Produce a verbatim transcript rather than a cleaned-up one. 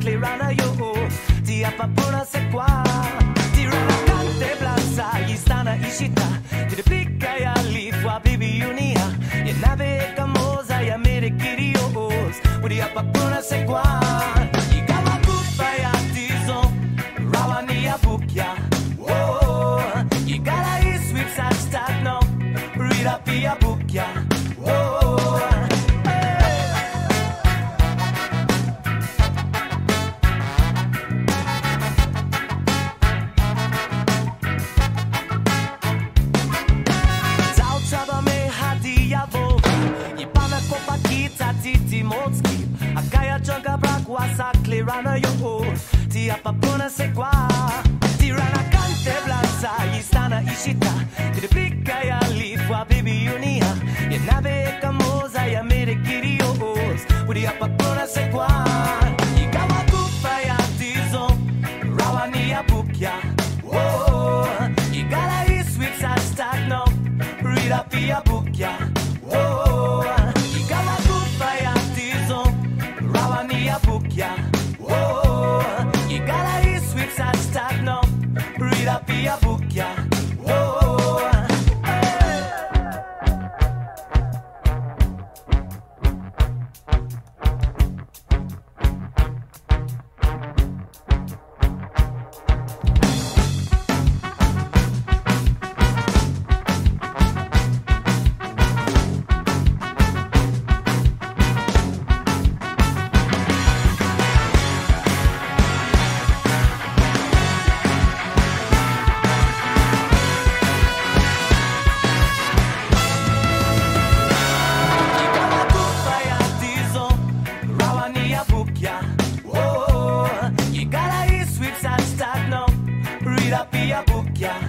clearana yo. Ti appapona se qua. Ti rana cante plaza istana ishita. Ti replica ya lifwa bibi unia. Ya nave camosa ya mere kirios. Ti appapona se qua. Ikawa kupa ya tizo. Rawani ya bukya. Whoa. Igala is with such start no. Rida pia bukya. Whoa. Joga brakwa sa clearana yo. Ti appapona se qua. Ti rana cante blaza istana ishita. Ti replica ya lifwa bibi unia. Ya nave camosa ya mere kirios. Ti appapona se qua. Ikawa kupa ya tizo. Rawani ya bukya. Whoa. Igala is with sa start no. Rida pia bukya. Whoa. Ikawa kupa ya tizo. Rawani ya bukya. Whoa. Igala is with sa start no. Rida pia bukya. Whoa. Whoa, you gotta eat sweet and start no. Read up your book, yeah.